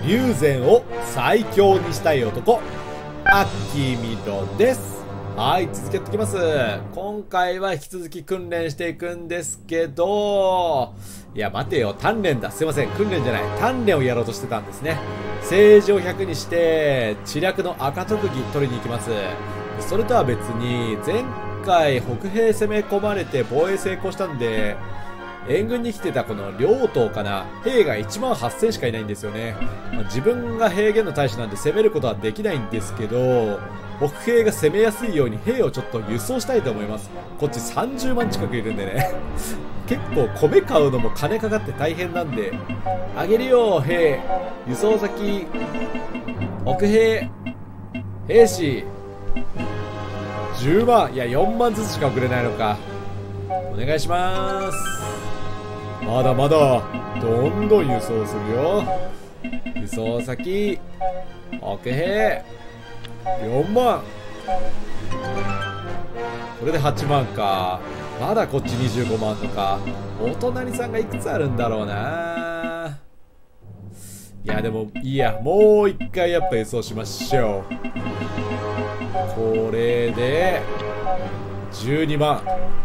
龍禅を最強にしたい男、アッキーミロです。はい、続けていきます。今回は引き続き訓練していくんですけど、いや待てよ、鍛錬だ。すいません、訓練じゃない、鍛錬をやろうとしてたんですね。政治を100にして知略の赤特技取りに行きます。それとは別に前回北平攻め込まれて防衛成功したんで、援軍に来てたこの両党かな、兵が1万8000しかいないんですよね。自分が平原の大使なんで攻めることはできないんですけど、北平が攻めやすいように兵をちょっと輸送したいと思います。こっち30万近くいるんでね結構米買うのも金かかって大変なんで、あげるよ兵、輸送先北平兵士10万、いや4万ずつしか送れないのか。お願いします。まだまだどんどん輸送するよ。輸送先北平4万、これで8万か。まだこっち25万とか。お隣さんがいくつあるんだろうな。いやでもいいや、もう一回やっぱ輸送しましょう。これで12万。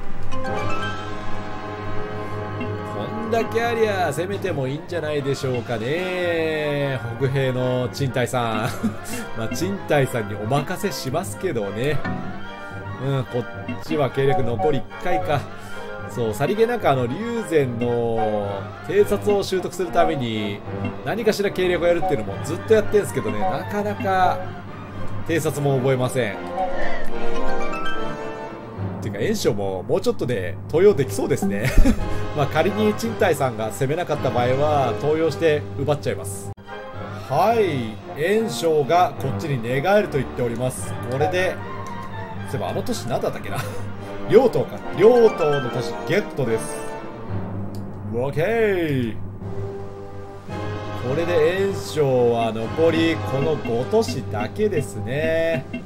こんだけありゃ攻めてもいいんじゃないでしょうかね。北平の賃貸さんまあ賃貸さんにお任せしますけどね。こっちは計略残り1回か。そう、さりげなく龍禅の偵察を習得するために何かしら計略をやるっていうのもずっとやってるんですけどね、なかなか偵察も覚えません。ていうか袁紹ももうちょっとで登用できそうですねまあ仮に賃貸さんが攻めなかった場合は登用して奪っちゃいます。はい、袁紹がこっちに寝返ると言っております。これでそういえば都市何だったっけな両党か、両党の都市ゲットです。オッケー。これで袁紹は残りこの5都市だけですね。こ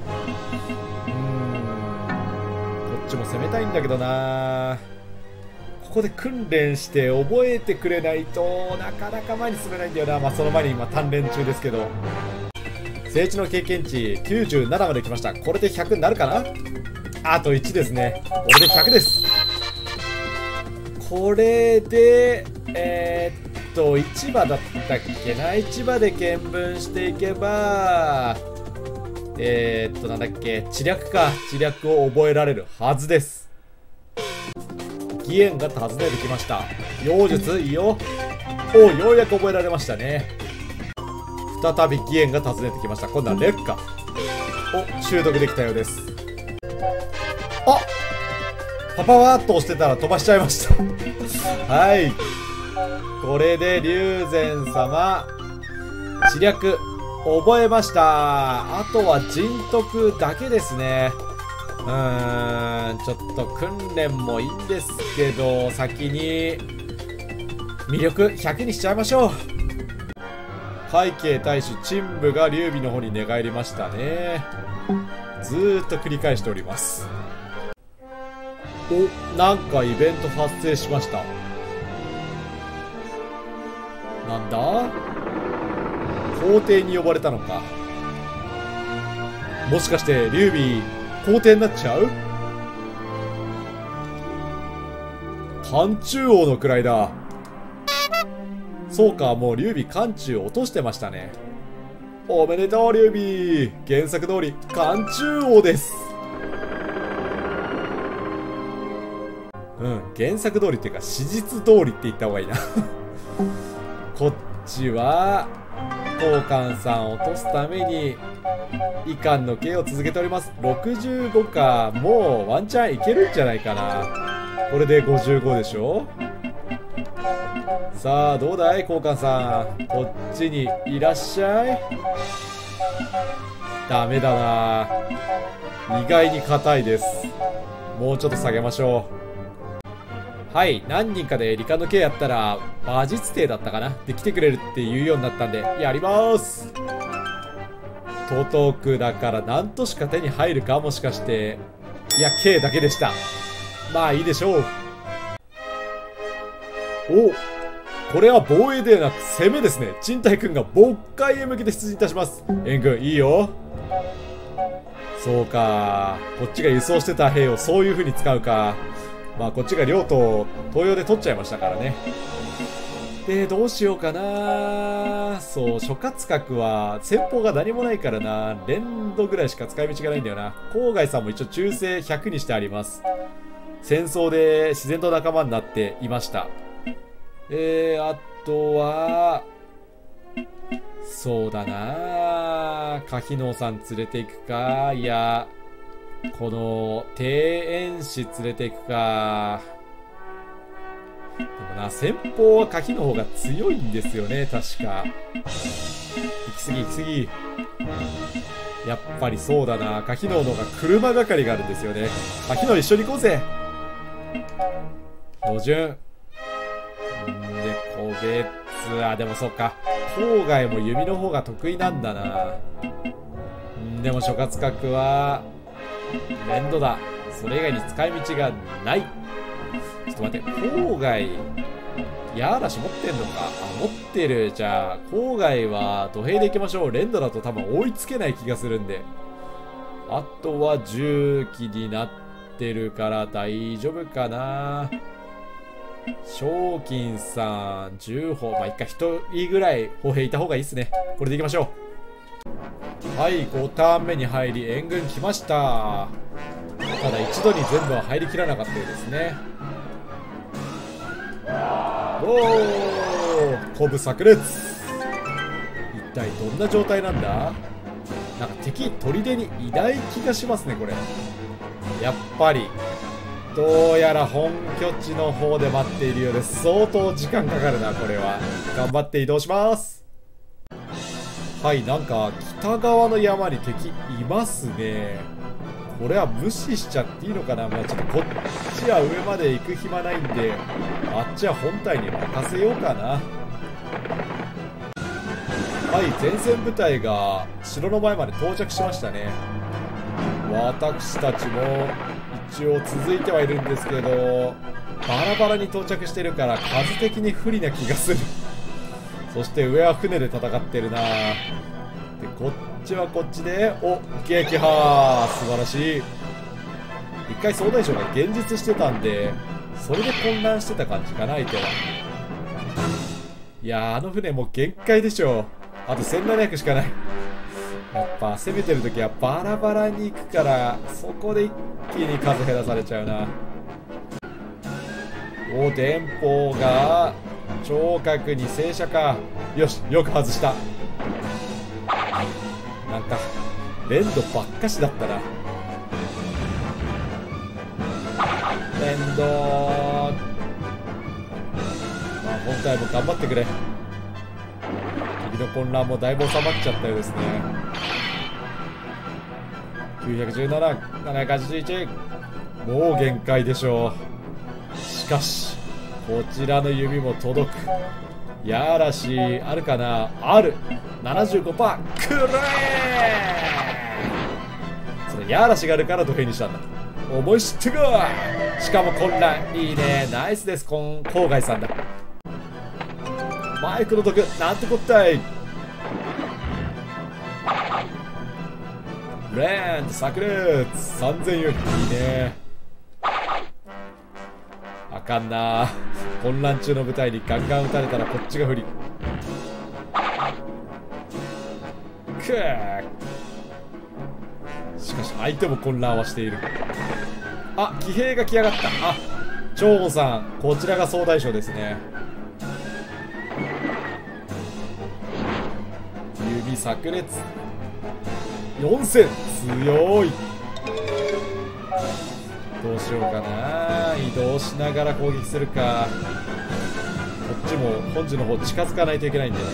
っちも攻めたいんだけどな。ここで訓練して覚えてくれないとなかなか前に進めないんだよな。まあその前に今鍛錬中ですけど、政治の経験値97まで来ました。これで100になるかな。あと1ですね。これで100です。これで市場だったっけな。市場で見聞していけばなんだっけ、知略か。知略を覚えられるはずです。義援が訪ねてきました。妖術いいよ。お、ようやく覚えられましたね。再び義援が訪ねてきました。今度は劣化。お、習得できたようです。あ、パパワーっと押してたら飛ばしちゃいましたはい、これで龍禅様知略覚えました。あとは人徳だけですね。ちょっと訓練もいいんですけど、先に魅力100にしちゃいましょう。海警大使陳部が劉備の方に寝返りましたね。ずーっと繰り返しております。お、なんかイベント発生しました。なんだ、皇帝に呼ばれたのか。もしかして劉備皇帝になっちゃう。漢中王の位だ。そうか、もう劉備漢中落としてましたね。おめでとう劉備、原作通り漢中王です。原作通りっていうか史実通りって言った方がいいなこっちは高官さんを落とすために遺憾の刑を続けております。65か。もうワンチャンいけるんじゃないかな。これで55でしょ。さあどうだい高官さん、こっちにいらっしゃい。ダメだな、意外に硬いです。もうちょっと下げましょう。はい、何人かで理科の刑やったら馬術帝だったかなで来てくれるって言うようになったんでやります。都督区だから何としか手に入るか。もしかして。いや K だけでした。まあいいでしょう。お、 これは防衛ではなく攻めですね。陳太君が渤海へ向けて出陣いたします。援軍いいよ。そうか、こっちが輸送してた兵をそういう風に使うか。まあこっちが領土を東洋で取っちゃいましたからね。でどうしようかな。そう、諸葛閣は先方が何もないからな。連動ぐらいしか使い道がないんだよな。郊外さんも一応忠誠100にしてあります。戦争で自然と仲間になっていました。あとはそうだな、柿能さん連れて行くか、いやこの庭園師連れて行くか。でもな、先方は柿の方が強いんですよね、確か。行き過ぎ行き過ぎ。やっぱりそうだな、柿能の方が車係があるんですよね。柿能一緒に行こうぜ。標準で個別、でもそっか、郊外も弓の方が得意なんだな。でも諸葛閣は連動だ。それ以外に使い道がない。ちょっと待って、郊外矢嵐持ってんのか。持ってる。じゃあ郊外は土兵で行きましょう。連動だと多分追いつけない気がするんで。あとは重機になってるから大丈夫かな。賞金さん10歩、一回1人ぐらい歩兵いた方がいいですね。これでいきましょう。はい、5ターン目に入り援軍来ました。ただ一度に全部は入りきらなかったようですね。おお、鼓舞炸裂。一体どんな状態なんだ。なんか敵砦にいない気がしますね、これ。やっぱりどうやら本拠地の方で待っているようです。相当時間かかるな、これは。頑張って移動します。はい、なんか北側の山に敵いますね。これは無視しちゃっていいのかな。ちょっとこっちは上まで行く暇ないんで、あっちは本体に任せようかな。はい、前線部隊が城の前まで到着しましたね。私たちも一応続いてはいるんですけど、バラバラに到着してるから数的に不利な気がする。そして上は船で戦ってるな。でこっちはこっちで、お、撃破、素晴らしい。一回総大将が現実してたんで、それで混乱してた感じかな、相手は。いやー、あの船もう限界でしょ。あと1700しかない。やっぱ攻めてる時はバラバラに行くから、そこで一気に数減らされちゃうな。お、電報が聴覚に正射か。よし、よく外した。なんか連動ばっかしだったな。連動、本体も頑張ってくれ。敵の混乱もだいぶ収まっちゃったようですね。917、781、もう限界でしょう。しかしこちらの弓も届く。矢嵐あるかな。ある。 75%。 くれー。それ矢嵐があるから土兵にしたんだ。思い知ってこい。しかも混乱いいね。ナイスです。郊外さんだ。マイクの毒なんてこったい。レンド炸裂。3000よりいいね。あかんな。混乱中の部隊にガンガン撃たれたらこっちが不利。くー。しかし相手も混乱はしている。あ、騎兵が来やがった。あ、長吾さん、こちらが総大将ですね。指炸裂。4000、強い。どうしようかな。移動しながら攻撃するか。こっちも本陣の方近づかないといけないんでね。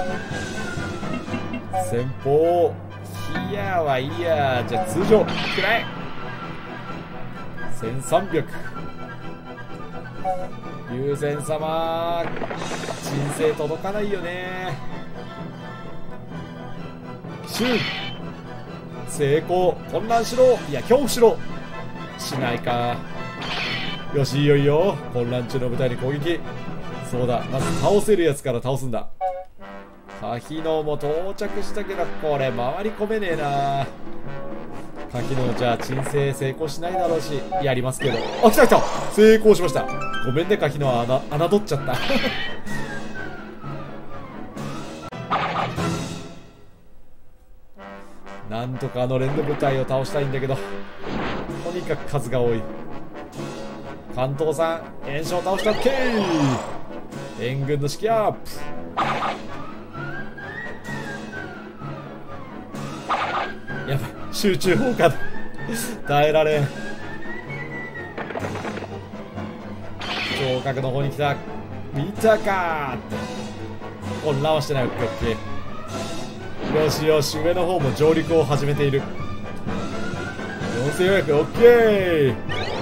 先方いやはいいや。じゃあ通常くらい。1300。龍禅様、人生届かないよね。シュン成功。混乱しろ。いや恐怖しろ。しないか。よし、いよいよ混乱中の部隊に攻撃。 そうだ、まず倒せるやつから倒すんだ。柿野も到着したけど、これ回り込めねえな。柿野じゃあ鎮静成功しないだろうし、やりますけど。あ、来た来た、成功しました。ごめんね柿野は侮っちゃったなんとかあの連動部隊を倒したいんだけど、とにかく数が多い。関東さん炎症倒した。 OK、 援軍の士気アップ。やばい、集中砲火だ耐えられん。聴覚の方に来た。見たかーって。混乱はしてない。オッケーオッケー。よしよし、上の方も上陸を始めている。4400、オッケー。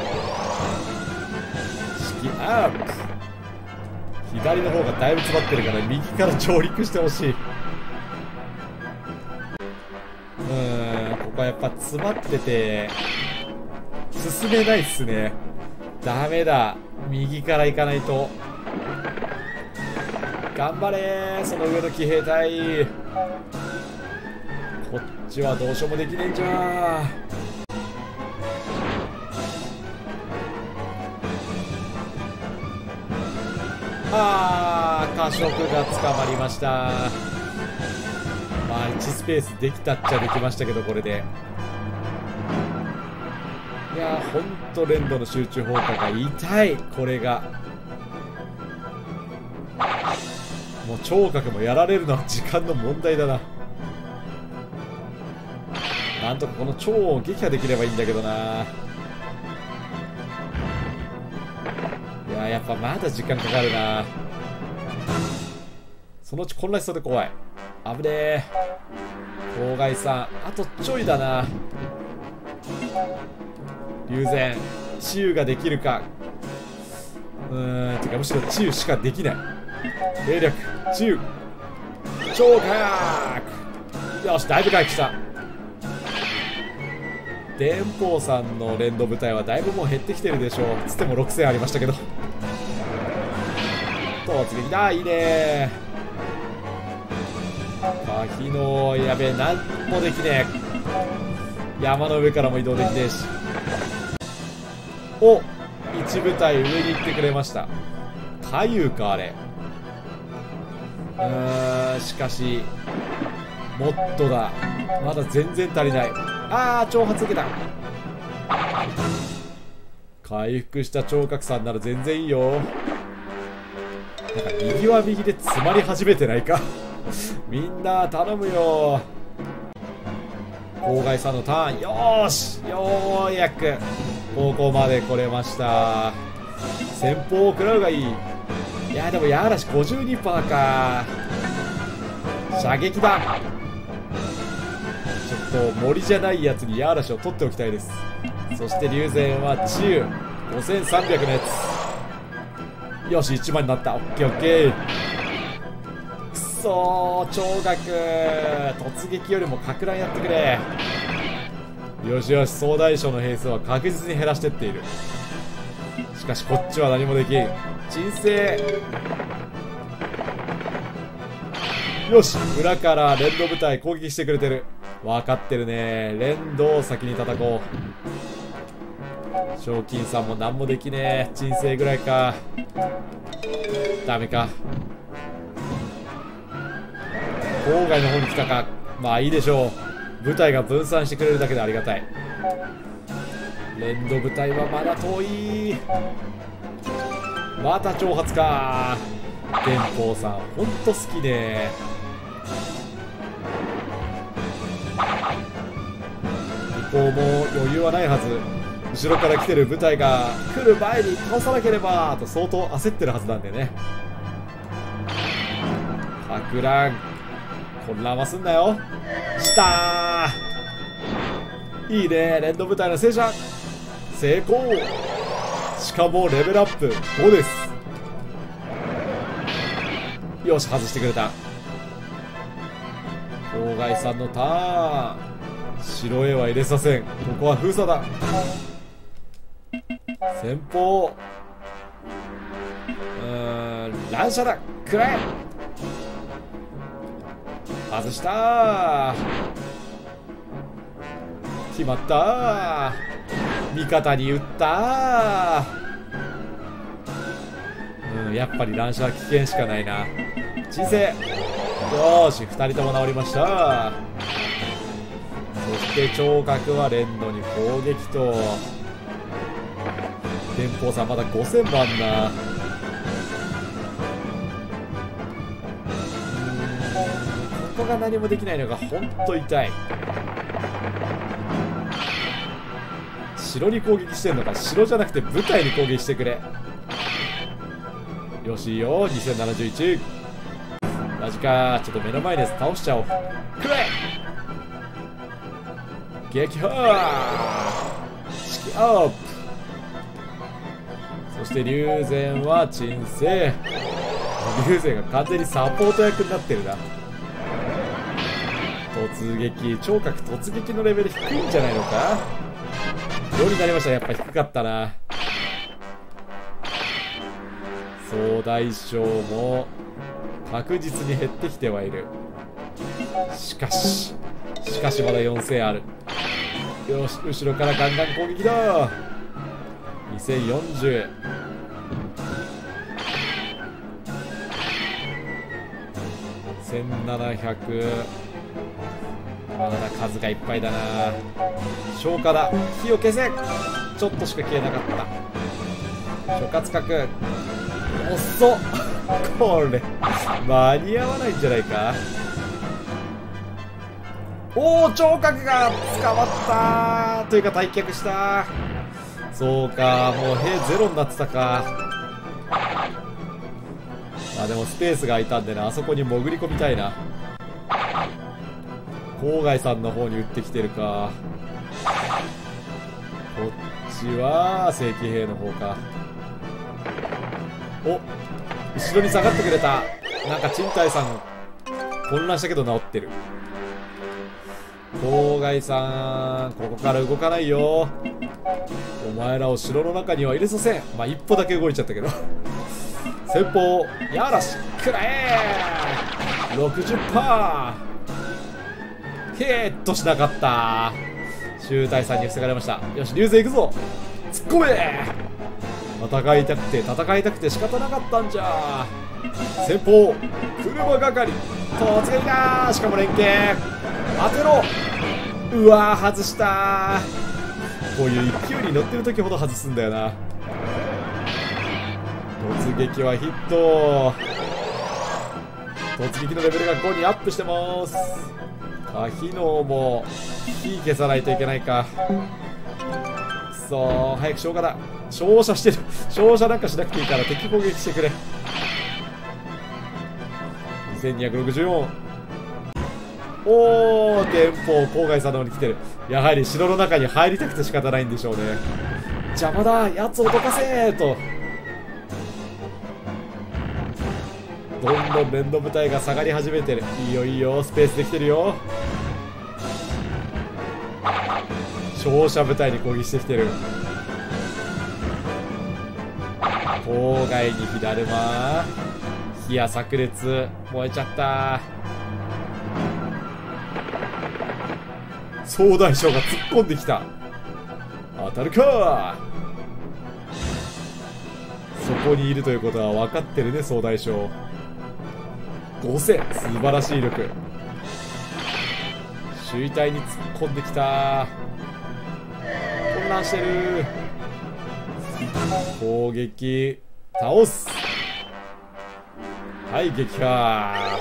士気アップ。左の方がだいぶ詰まってるから右から上陸してほしい。ここはやっぱ詰まってて進めないっすね。ダメだ、右から行かないと。頑張れー、その上の騎兵隊。こっちはどうしようもできねえんじゃー。過食が捕まりました。まあ1スペースできたっちゃできましたけど、これでいやー、ほんと連動の集中砲火が痛い。これがもう聴覚もやられるのは時間の問題だな。なんとかこの超音を撃破できればいいんだけどな。いやー、やっぱまだ時間かかるな。そのうち混乱しそうで怖い。危ねえ。郊外さんあとちょいだな。龍禅治癒ができるか。てかむしろ治癒しかできない。霊力治癒超回復。よし、だいぶ回復した。電報さんの連動部隊はだいぶもう減ってきてるでしょう。つっても6000ありましたけど突撃だ、いいね。柿野やべえ、なんもできねえ。山の上からも移動できねえし。お、一部隊上に行ってくれました。かゆかあれ。しかしもっとだ、まだ全然足りない。挑発受けた。回復した聴覚さんなら全然いいよ。なんか右は右で詰まり始めてないかみんな頼むよ。郊外さんのターン。よーし、ようやくここまで来れました。先方を食らうがいい。いやでも矢嵐 52% か。射撃だ。ちょっと森じゃないやつに矢嵐を取っておきたいです。そして龍禅は治癒5300のやつ。よし、1万になった。オッケーオッケー。くそー、聴覚突撃よりもか乱やってくれ。よしよし、総大将の兵数は確実に減らしてっている。しかしこっちは何もできん。鎮静。よし、裏から連動部隊攻撃してくれてる。分かってるね。連動を先に叩こう。賞金さんも何もできねえ。鎮静ぐらいか。ダメか。郊外の方に来たか。まあいいでしょう。部隊が分散してくれるだけでありがたい。連動部隊はまだ遠い。また挑発か。電報さんほんと好きね。向こうも余裕はないはず。後ろから来てる部隊が来る前に倒さなければと相当焦ってるはずなんでね。か乱混乱はすんなよ。したー、いいね。連動部隊の戦車成功。しかもレベルアップ5です。よし、外してくれた。郊外さんのターン。城へは入れさせん。ここは封鎖だ。先方乱射だ、食らえ。外したー。決まったー。味方に打ったー。やっぱり乱射は危険しかないな。鎮静。よーし、2人とも治りました。そして聴覚は連動に攻撃と。天保さんまだ5000もあんな。ここが何もできないのがほんと痛い。城に攻撃してんのか。城じゃなくて舞台に攻撃してくれ。よしいいよ。2071。マジか。ちょっと目の前のやつ倒しちゃおう。くれ撃破。式アップ。そして龍禅は鎮静。龍禅が完全にサポート役になってるな。突撃、聴覚突撃のレベル低いんじゃないのか。5になりました。やっぱ低かったな。総大将も確実に減ってきてはいる。しかしまだ4000ある。よし、後ろからガンガン攻撃だ。2040。1700。まだ数がいっぱいだな。消火だ。火を消せ。ちょっとしか消えなかった。諸葛角遅っ。これ間に合わないんじゃないか。おお、聴覚が捕まったというか退却した。そうか、もう兵ゼロになってたか。あ、でもスペースが空いたんでな、あそこに潜り込みたいな。郊外さんの方に撃ってきてるか。こっちは正規兵の方か。お、後ろに下がってくれた。なんか賃貸さん混乱したけど治ってる。郊外さん、ここから動かないよ。お前らを城の中には入れさせん。まあ一歩だけ動いちゃったけど。先方やらしくらえ。 60%。 ヒットしなかった。集大さんに防がれました。よし、流星行くぞ。突っ込め。戦いたくて仕方なかったんじゃ。先方車係突撃だ。しかも連携当てろ。うわー、外した。こういう勢いに乗ってる時ほど外すんだよな。突撃はヒット。突撃のレベルが5にアップしてます。あ、火のも火消さないといけないか。くそー、早く消火だ。照射してる。照射なんかしなくていいから敵攻撃してくれ。2264。おー、天保郊外さんの方に来てる。やはり城の中に入りたくて仕方ないんでしょうね。邪魔だ、やつをどかせーと。どんどん連動部隊が下がり始めてる。いいよいいよ、スペースできてるよ。照射部隊に攻撃してきてる。郊外に火だるま。火や炸裂燃えちゃった。総大将が突っ込んできた。当たるか。そこにいるということは分かってるね、総大将。5000、素晴らしい力。周囲隊に突っ込んできた。混乱してる。攻撃倒す。はい、撃破。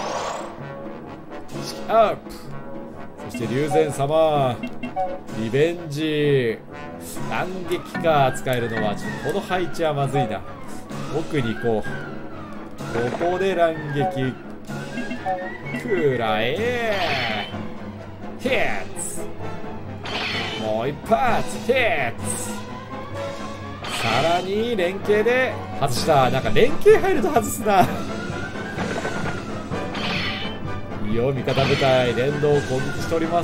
式アップ。そして龍禅様リベンジ。乱撃か。使えるのはちょっとこの配置はまずいな。奥に行こう。ここで乱撃くらえ。ヒッツ。もう一発ヒッツ。さらに連携で外した。なんか連携入ると外すな。いいよ、味方部隊連動攻撃しております。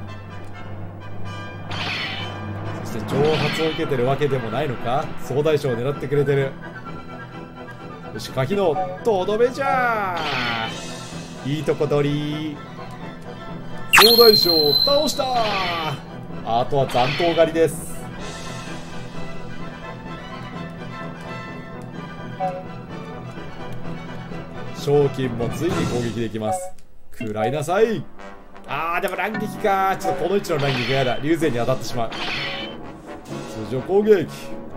そして挑発を受けてるわけでもないのか。総大将を狙ってくれてる。 よし、柿のとどめじゃー。いいとこ取り。総大将を倒した。あとは残党狩りです。賞金もついに攻撃できます。食らいなさい。でも乱撃か。ちょっとこの位置の乱撃がやだ。龍禅に当たってしまう。通常攻撃。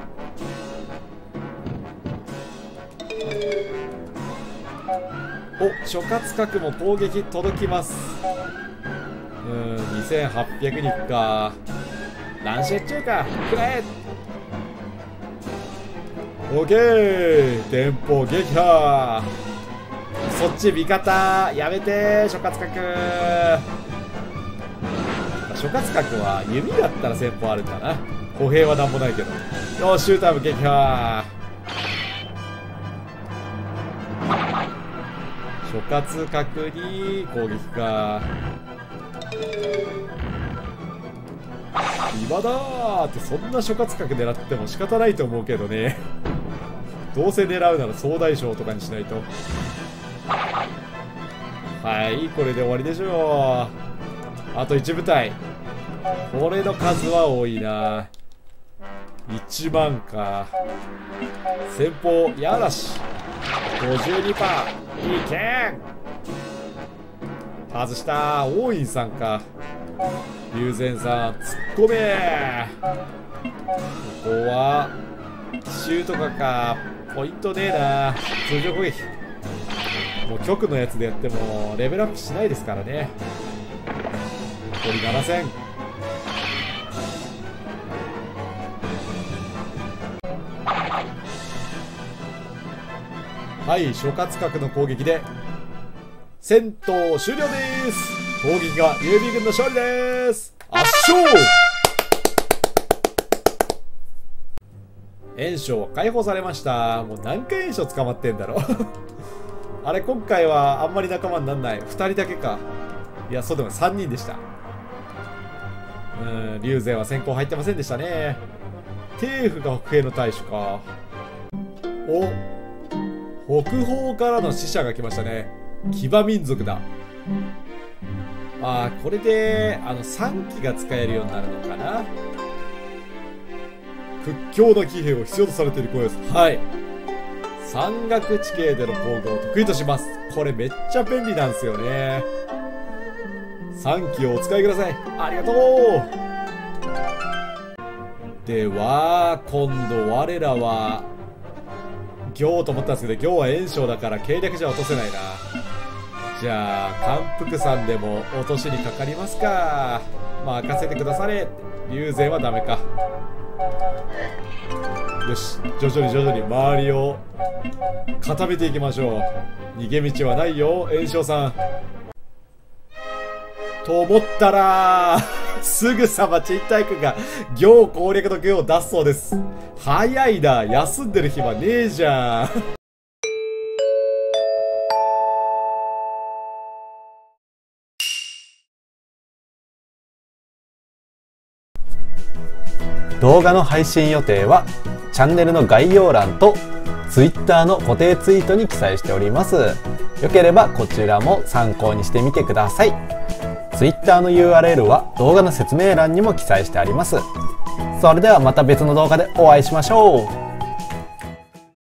お、諸葛角も攻撃届きます。2800人か。乱射中か。くらえ。オッケー。電報撃破。そっち味方やめて。諸葛角。諸葛角は弓だったら戦法あるんだな。歩兵はなんもないけど。よし、シューターも撃破。諸葛角に攻撃か。今だーって。そんな諸葛角狙っても仕方ないと思うけどね。どうせ狙うなら総大将とかにしないと。はい、これで終わりでしょう。あと1部隊。これの数は多いな。1万か。先方やらし 52%。 いけん。外した。王院さんか。龍禅さん突っ込め。ここはシュートか。ポイントねえな。通常攻撃。もう局のやつでやってもレベルアップしないですからね。残り7000。はい、諸葛角の攻撃で戦闘終了です。攻撃が劉備軍の勝利です。圧勝。袁紹は解放されました。もう何回袁紹捕まってんだろう。あれ、今回はあんまり仲間になんない。2人だけか。いや、そうでも3人でした。龍禅は先行入ってませんでしたね。テーフが北平の大使か。お、北方からの使者が来ましたね。騎馬民族だ。これで3機が使えるようになるのかな。屈強な騎兵を必要とされている声です。はい。山岳地形での攻防を得意とします。これめっちゃ便利なんですよね。3機をお使いください。ありがとう。では今度我らは行と思ったんですけど、行は袁紹だから計略じゃ落とせないな。じゃあ関福山でも落としにかかりますか。任せてくだされ。龍禅はダメか。よし、徐々に周りを固めていきましょう。逃げ道はないよ袁紹さん。と思ったらすぐさま陳太君が行攻略の行を出すそうです。早いな。休んでる暇ねえじゃん。 動画の配信予定はチャンネルの概要欄と Twitter の固定ツイートに記載しております。よければこちらも参考にしてみてください。Twitter の URL は動画の説明欄にも記載してあります。それではまた別の動画でお会いしましょう。